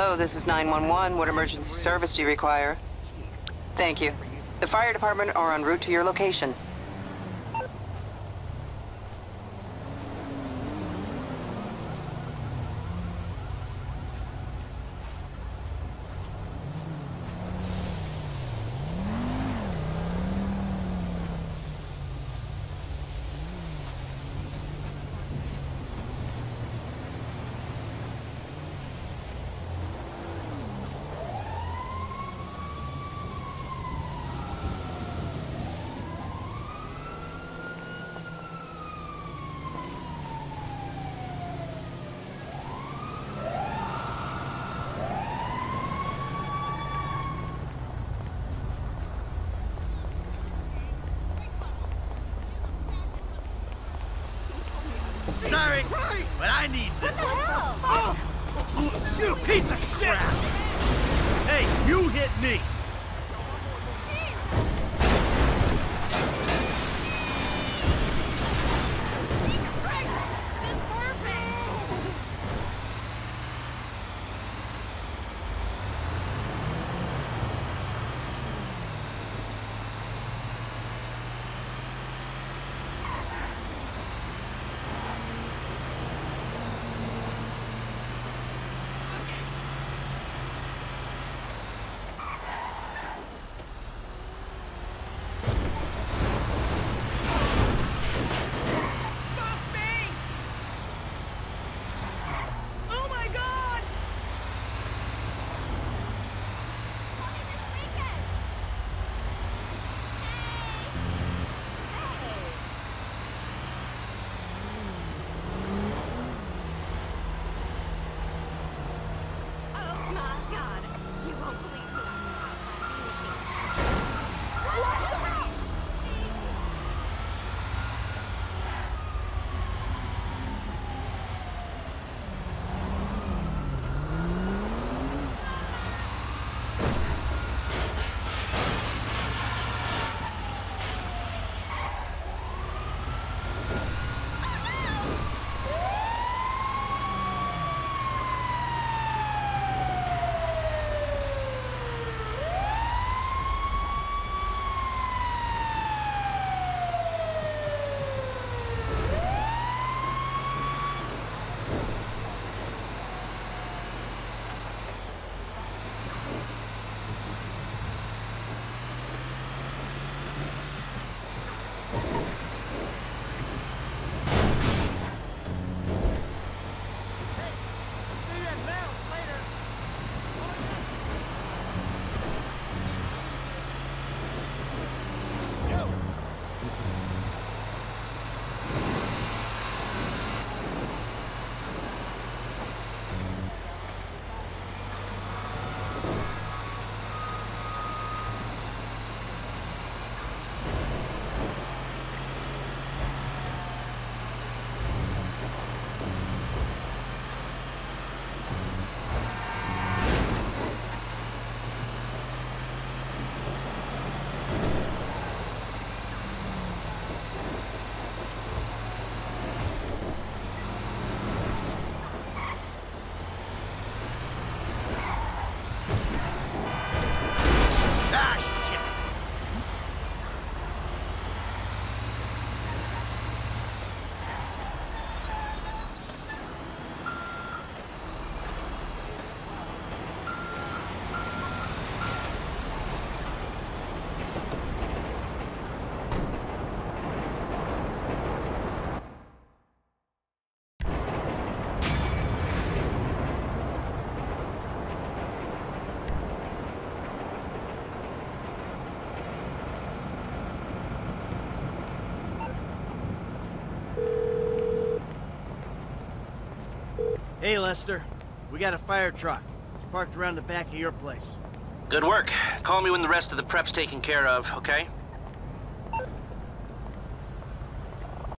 Hello, this is 911. What emergency service do you require? Thank you. The fire department are en route to your location. Sorry, but I need this. What the hell? You piece of shit! Hey, you hit me! Jesus Christ! Just perfect! Hey, Lester. We got a fire truck. It's parked around the back of your place. Good work. Call me when the rest of the prep's taken care of, okay?